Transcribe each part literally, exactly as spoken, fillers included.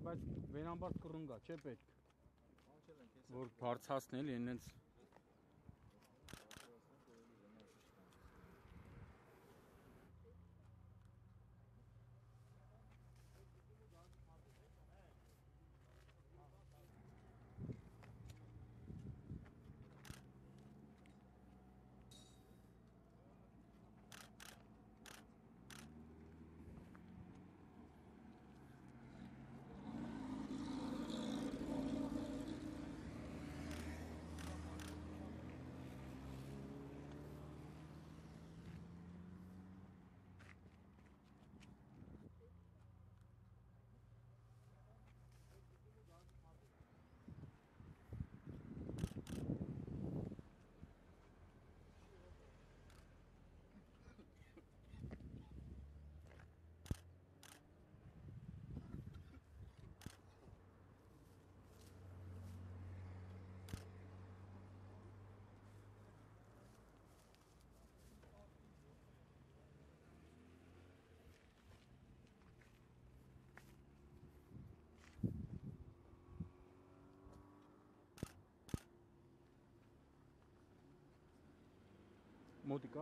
բայց վերամբարձ կռուն գա, չէ պետք։ Որ բարձրացնել ենենց մոտիկա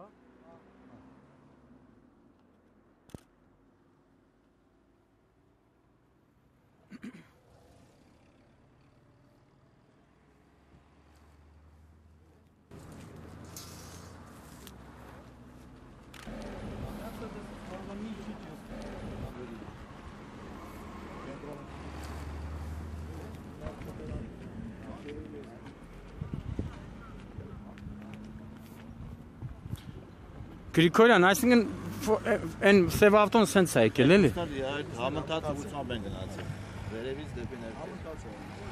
Գրիգորյան, այսինքն այն սև ավտոն սենց է եկել, էլի։ Համընթաց ուղղությամբ են գնացել։ Վերևից դեպի ներքև։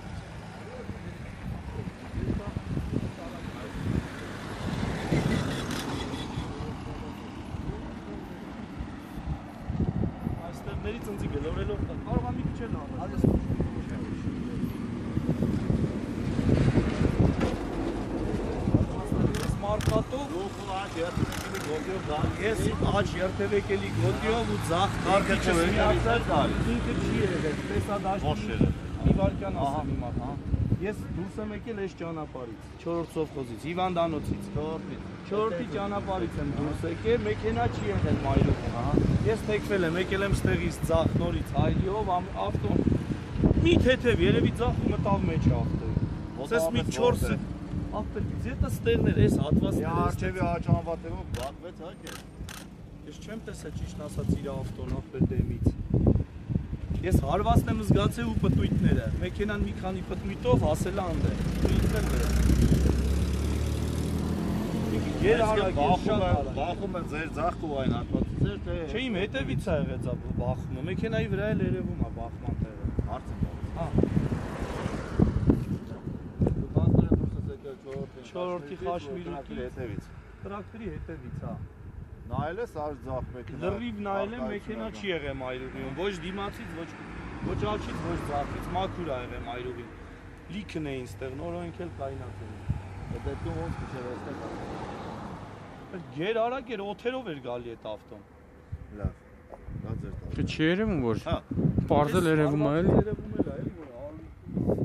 Այստեղների ծնծի գլորելով կարող է մի քիչ էլ անել։ Մարկատով ես աչ երթևեկելի գոտիով ու ձախ կարգիչս միացած ինքը չի եղել, տեսադաշտի մի վարկյան ասեմ իմ ատա։ Ես դուրս եմ եկել այս ճանապարհից, չորրորդ սովխոզից, հիվանդանոցից, չորրորդի ճանապարհից եմ դուրս եկել, մեքենա չի եղել մայրուղում։ Ես թեքվել եմ, եկել եմ ստեղից ձախ նորից հայլիով ավտոն մի թեթև երևի ձախ մտավ մեջ ավտոյի։ Ոսես մի չորս Ապելից հետը ստեղներ այս հատվածները Արջևի աճանվատևով բաղվեց հակ է։ Ես չեմ տեսա ճիշտ ասած իր ավտոն ապել դեմից։ Ես հարվածն եմ զգացել ու պտույտները։ Մեքենան մի քանի պտույտով հասել է անդեր։ Պտույտն էլ վրա։ Եր արագ բախում են ձեր ձախ ու այն հատվածից էր թե։ Չէ իմ հետևից է եղած բախումը։ Մեքենայի վրա էլ երևում է բախման տեղը։ Հարցը։ Հա։ Չորրորդի խաշմիրուկի հետևից։ Տրակտորի հետևից, հա։ Նայել ես արջ ձախ մեքենա։ Լրիվ նայել եմ, մեքենա չի եղել մայրուղիում, ոչ դիմացից, ոչ ոչ աջից, ոչ ձախից, մաքուր ա եղել մայրուղին։ Լիքն էին ստեղ, նորոնք էլ կայնակ էին։ Դեպքում ոնց քիչ այստեղ։ Գեր արագ էր, օթերով էր գալի այդ ավտոն։ Լավ։ Դա ձեր տա։ Չէ չի երևում որ։ Հա։ Պարզել երևում է, էլի։ Երևում էլ է, էլի որ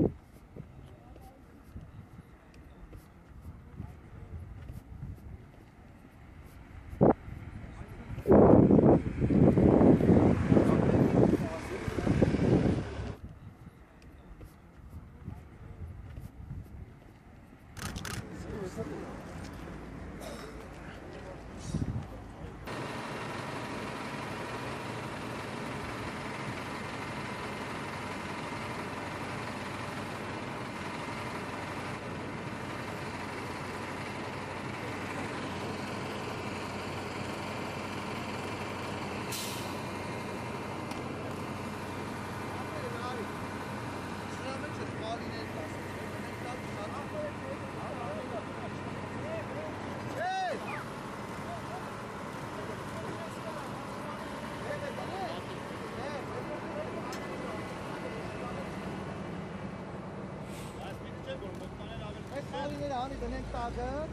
Ani döneng tagar.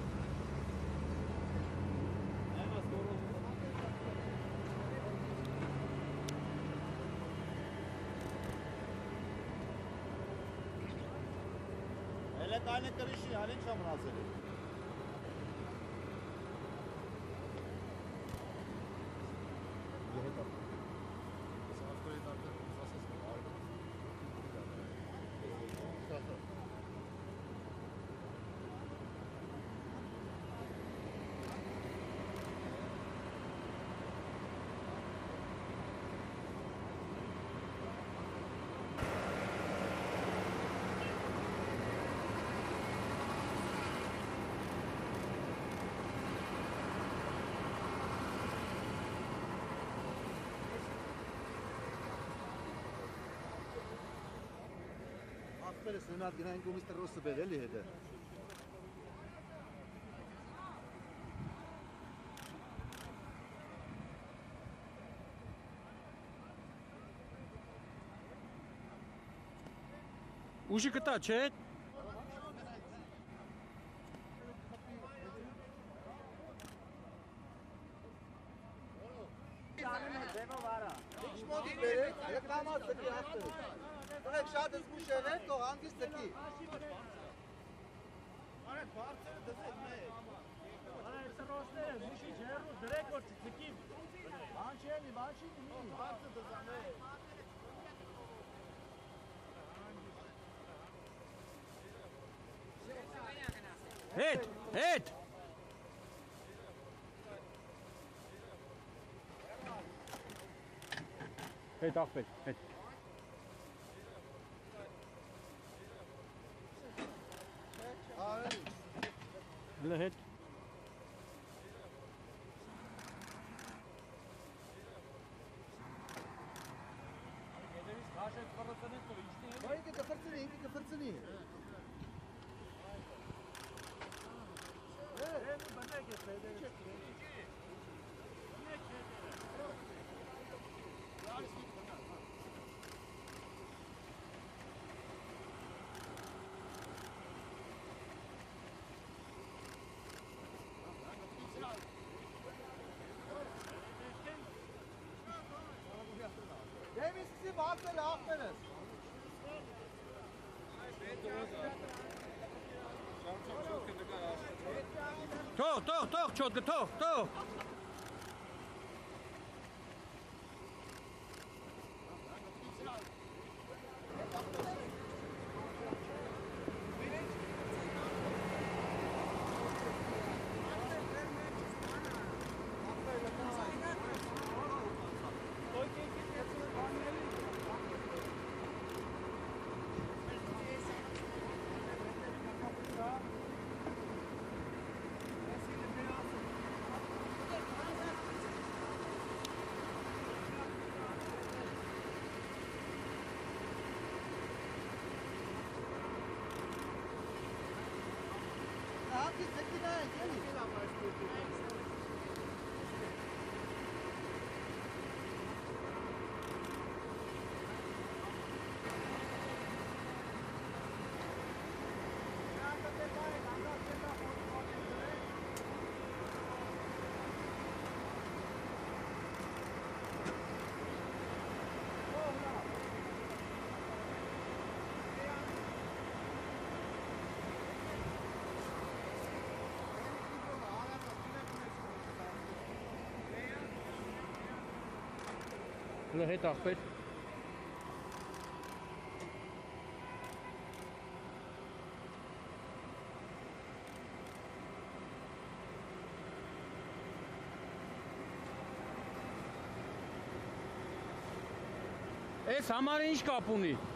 Hele kaynak karışı, halen çamur hazırı. Aferin Senat Genel Komiser Rosso Bedeli hede. Ուժի կտա, չէ՞։ Hiç modu beri, reklamaz seki hattı. Direkt şadız bu şehre, to hangi seki? Հետ, հետ։ Հետ աղբեր, հետ։ Հələ հետ։ Haydi kıfırsını, inki kıfırsını. Demiş sizi bakları aferin. Թող, թող, թող, չոտկը, թող, թող։ Hangi seki ne? Gelin. Հələ հետ աղբեր։ Էս համարը ինչ կապ ունի։